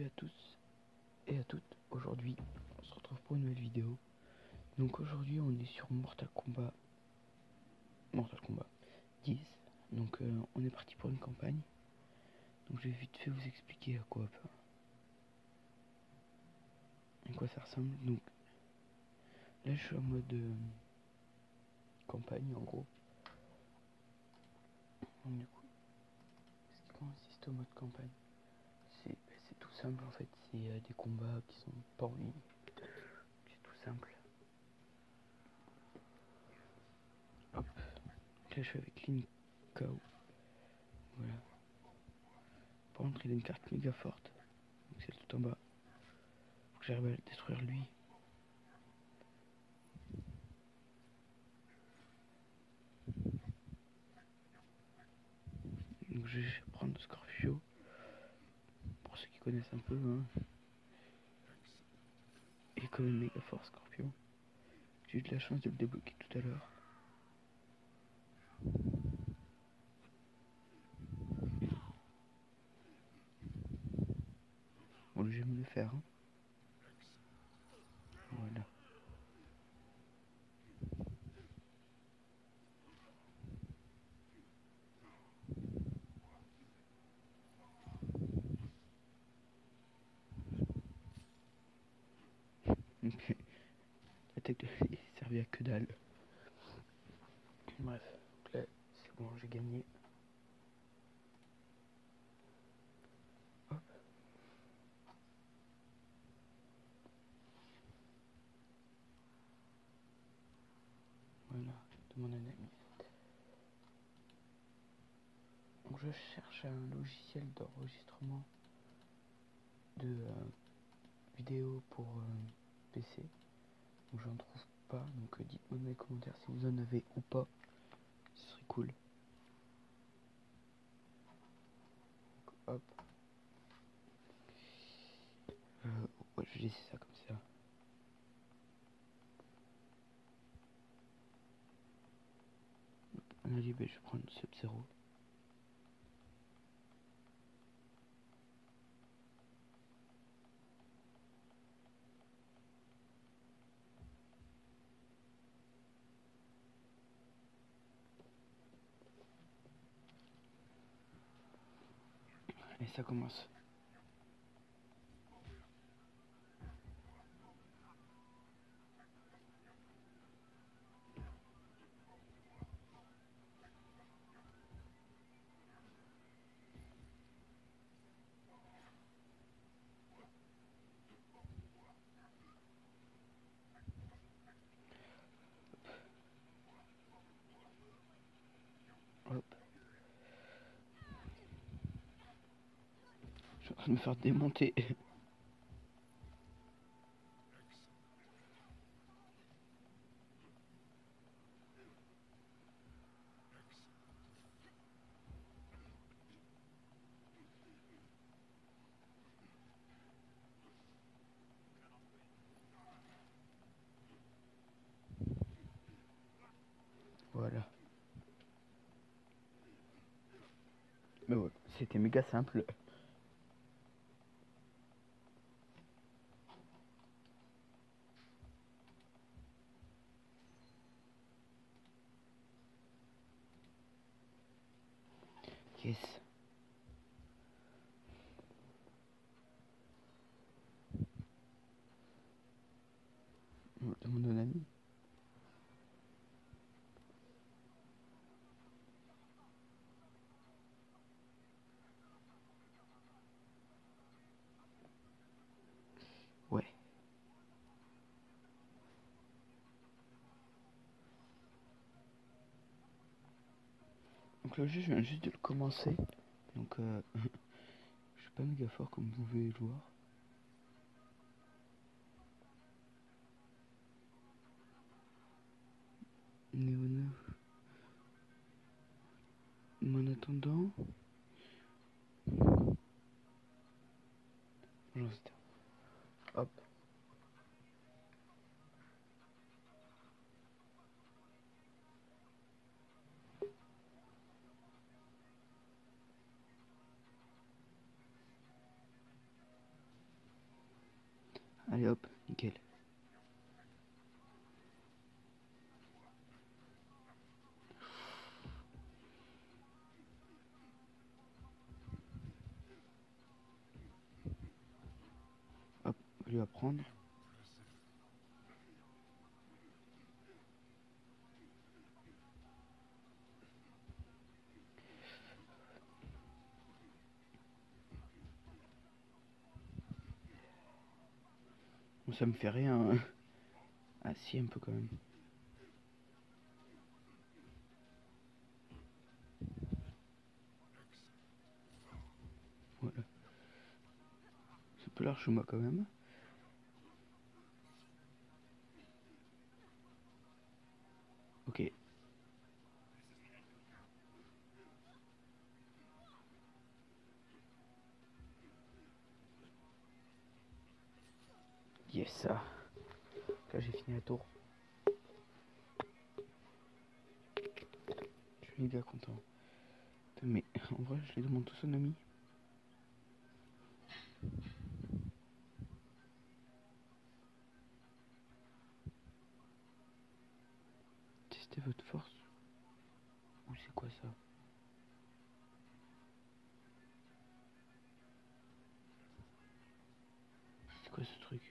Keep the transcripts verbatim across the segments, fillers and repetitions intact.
Salut à tous et à toutes. Aujourd'hui on se retrouve pour une nouvelle vidéo. Donc aujourd'hui on est sur Mortal Kombat Mortal Kombat dix. Donc euh, on est parti pour une campagne. Donc je vais vite fait vous expliquer à quoi à quoi ça ressemble. Donc là je suis en mode euh, campagne en gros. Donc, du coup, qu'est-ce qui consiste au mode campagne? C'est c'est tout simple en fait, c'est euh, des combats qui sont pas en ligne. C'est tout simple. Hop. Là je suis avec Lin Kao. Voilà. Par contre il a une carte méga forte. Donc c'est tout en bas. Faut que j'arrive à le détruire lui. Donc je vais prendre Scorpio. Pour ceux qui connaissent un peu, hein. Il est quand même méga fort Scorpio. J'ai eu de la chance de le débloquer tout à l'heure. Bon, lui j'aime le faire. Hein. Voilà. Ok. L'attaque de lui servait à que dalle. Bref, donc là c'est bon, j'ai gagné. Hop. Voilà, de mon ennemi. Donc je cherche un logiciel d'enregistrement de euh, vidéo pour euh, P C. Donc j'en trouve pas, donc euh, dites-moi dans les commentaires si vous en avez ou pas. Ce serait cool. Donc, hop. Euh, ouais, je vais laisser ça comme ça. Allez, ben, je vais prendre Sub-Zero. Et ça commence. Hop. Je suis en train de me faire démonter. Voilà. Mais ouais, c'était méga simple. Yes. De mon ami. Ouais. Donc le jeu, je viens juste de le commencer. Donc euh, je suis pas méga fort comme vous pouvez le voir. Néo Mais en attendant... J'en sais. Hop. Allez hop, nickel. Hop, on va lui apprendre. Bon, ça me fait rien. Hein. Ah si, un peu quand même. Voilà. C'est un peu large chez moi quand même. Ok. Yes, ça. Là j'ai fini la tour. Je suis méga content. Mais en vrai, je les demande tous un ami. Testez votre force. Ou c'est quoi ça? C'est quoi ce truc?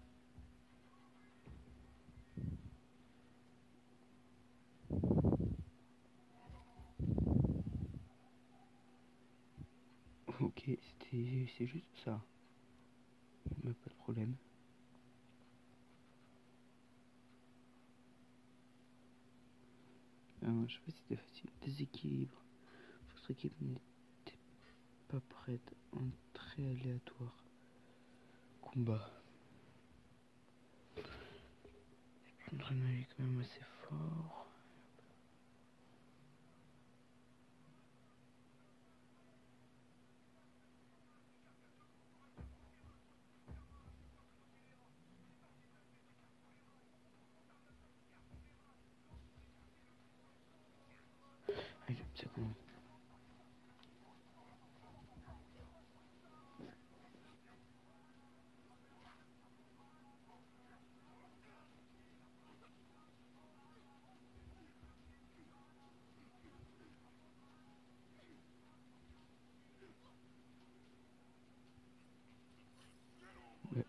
Ok, c'était, c'est juste ça. Mais pas de problème. Alors, je sais pas si c'était facile. Déséquilibre. Votre équipe n'était pas prête. Entrée aléatoire. Combat. Notre ennemi est quand même assez fort. Allez, c'est comment? Ouais.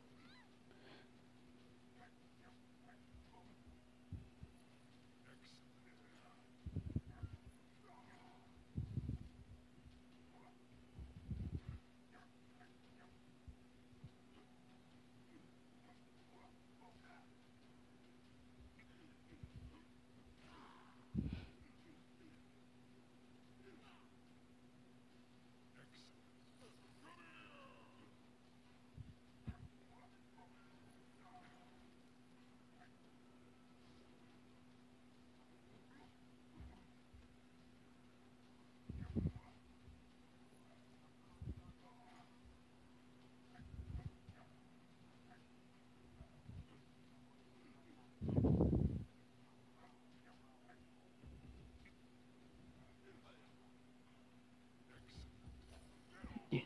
Yes.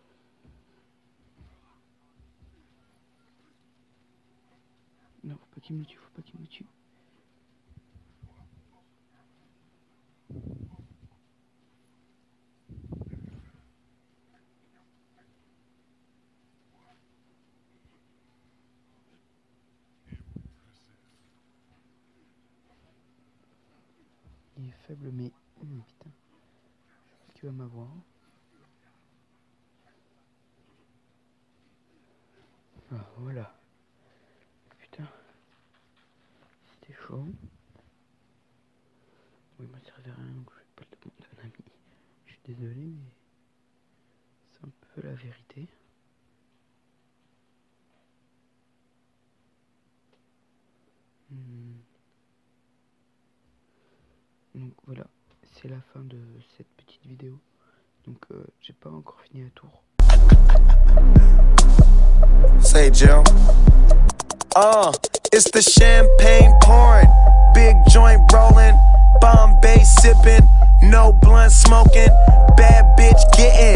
Non, faut pas qu'il me tue, faut pas qu'il me tue. Il est faible, mais... Oh, putain. Je pense qu'il va m'avoir. Ah, voilà. Putain. C'était chaud. Oui, il m'a servi à rien, donc je vais pas le demander à un ami. Je suis désolé, mais... c'est un peu la vérité. Hmm. Donc voilà, c'est la fin de cette petite vidéo. Donc euh, j'ai pas encore fini la tour. Say Jill. Uh, it's the champagne pouring, big joint rolling, Bombay sipping, no blunt smoking, bad bitch getting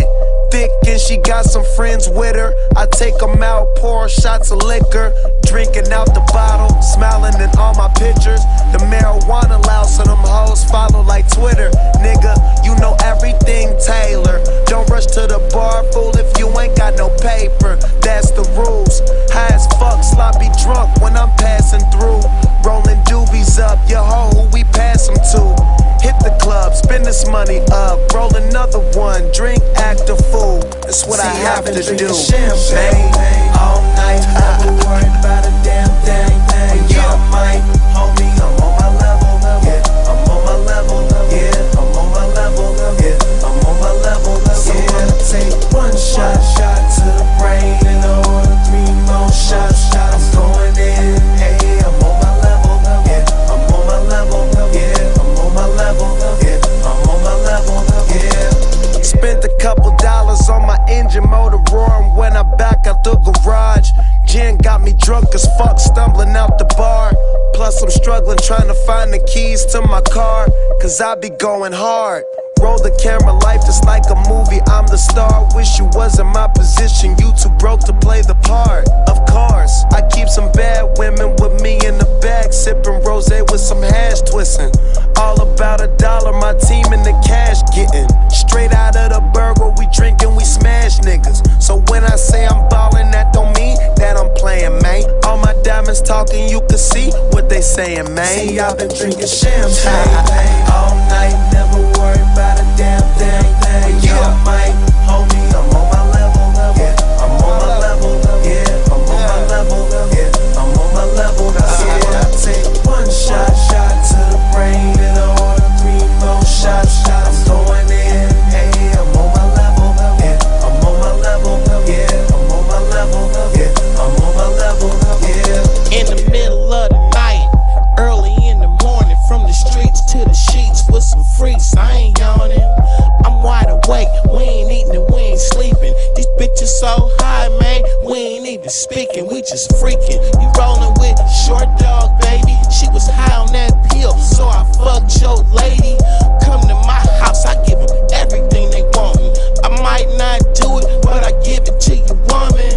thick and she got some friends with her. I take them out, pour shots of liquor, drinking out the bottle, smiling in all my pictures. The marijuana loud, so them hoes follow like Twitter. Nigga, you know everything Taylor. Don't rush to the bar, fool, if you ain't got no paper. That's the rules. High as fuck, sloppy drunk when I'm passing through. Rolling doobies up, your hoe, who we pass them to. Hit the club, spend this money up, roll another one, drink, act a fool. That's what See, I have to do. Champagne all night, never worried about a damn thing. Yeah, might, homie, I'm on my level. Yeah, I'm on my level. Yeah, I'm on my level. Yeah, I'm on my level. So I'ma take one shot, shot to the brain, and order three more shots. I'm going in. Hey, I'm on my level. Yeah, I'm on my level. Yeah, I'm on my level. Yeah, I'm on my level. Yeah. Spent a couple dollars on my engine motor roaring when I back out the garage. Gin got me drunk as fuck, stumbling out the bar. Plus I'm struggling trying to find the keys to my car, cause I be going hard. Roll the camera, life just like a movie, I'm the star. Wish you was in my position, you too broke to play the part. Of course, I keep some bad women with me in the bag, sipping rosé with some hash twisting. All about a dollar, my team in the cash getting. Straight out of the burger, we drinking, we smash niggas. So when I say I'm ballin', that don't mean that I'm playing, man. All my diamonds talking, you can see what they saying, man. See, I've been drinking champagne all night, never worry about a damn thing. Yeah, might, homie, I'm on my level. Yeah, I'm on my level. Yeah, I'm on my level. Yeah, I'm on my level. Yeah, I take one shot, shot to the brain, and order three more shots. I'm going in. Hey, I'm on my level. Yeah, I'm on my level. Yeah, I'm on my level. Yeah, I'm on my level. Yeah. In the middle of the night, early in the morning, from the streets to the sheets with some freaks. I ain't yawning, I'm wide awake. We ain't eating and we ain't sleeping. These bitches so high, man, we ain't even speaking. We just freaking. You rolling with Short Dog, baby. She was high on that pill, so I fucked your lady. Come to my house, I give them everything they want. I might not do it, but I give it to you, woman.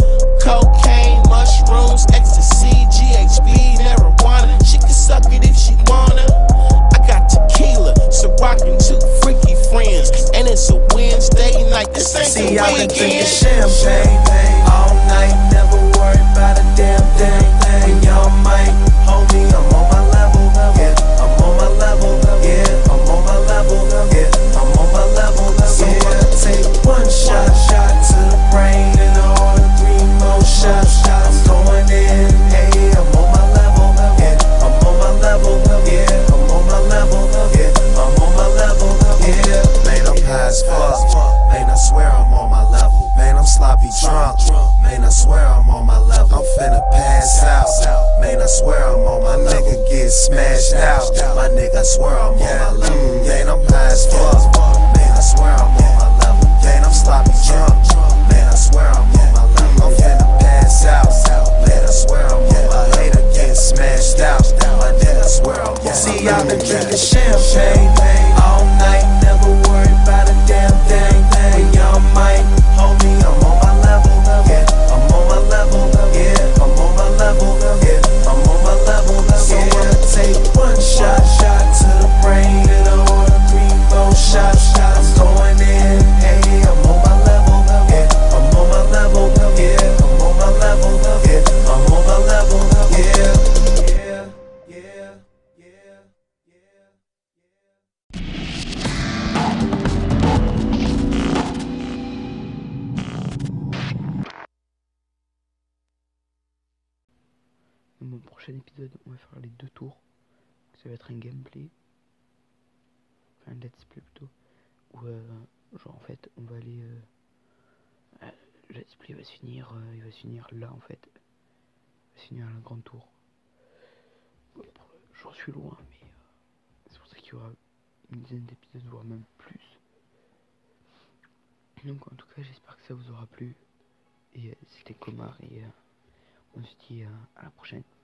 Cocaine, mushrooms, ecstasy, G H B, marijuana. She can suck it if she wanna. I got tequila, so rockin' two freaky friends, and it's a Wednesday night. This ain't See, the I've been drinking weekend. champagne all night, never worry about a damn thing. And y'all might, homie, I'm on my level. Yeah, I'm on my level. Yeah, I'm on my level. Yeah, I'm on my level. So I'ma take one shot, shot to the brain, and order three more shots. I'm going in. Hey, I'm on my level. Yeah, I'm on my level. Yeah, I'm on my level. Yeah, I'm on my level. Yeah, man, I'm high as fuck. Man, I swear I'm on my level. Man, I'm sloppy drunk. Man, I swear I'm on my level. I'm finna pass out. Man, I swear I'm on my nigga get smashed out. My nigga, I swear I'm on my level. Man, I'm high as fuck. Man, I swear I'm on my level. Man, I'm sloppy drunk. Man, I swear I'm on my level. I'm finna pass out. Man, I swear I'm on my hater get smashed out. My nigga, I swear I'm on my level. See, I've been drinking champagne all night, never worry about a damn thing. And y'all might, homie, I'm on my level. Yeah, I'm on my level. Yeah, I'm on my level. Yeah, I'm on my level. So I'ma take one shot, shot to the brain, and order three more shots. I'm going in. Hey, I'm on my level. Yeah, I'm on my level. Yeah, I'm on my level. Yeah, I'm on my level. Yeah, yeah, yeah, yeah, yeah. Dans mon prochain épisode, on va faire les deux tours. Ça va être un gameplay, enfin un let's play plutôt, où euh, genre en fait on va aller, euh, euh, le let's play va se finir, euh, il va se finir là en fait, il va se finir à la grande tour. Bon, j'en suis loin, mais euh, c'est pour ça qu'il y aura une dizaine d'épisodes, voire même plus. Donc en tout cas j'espère que ça vous aura plu, et euh, c'était Comar, et euh, on se dit euh, à la prochaine.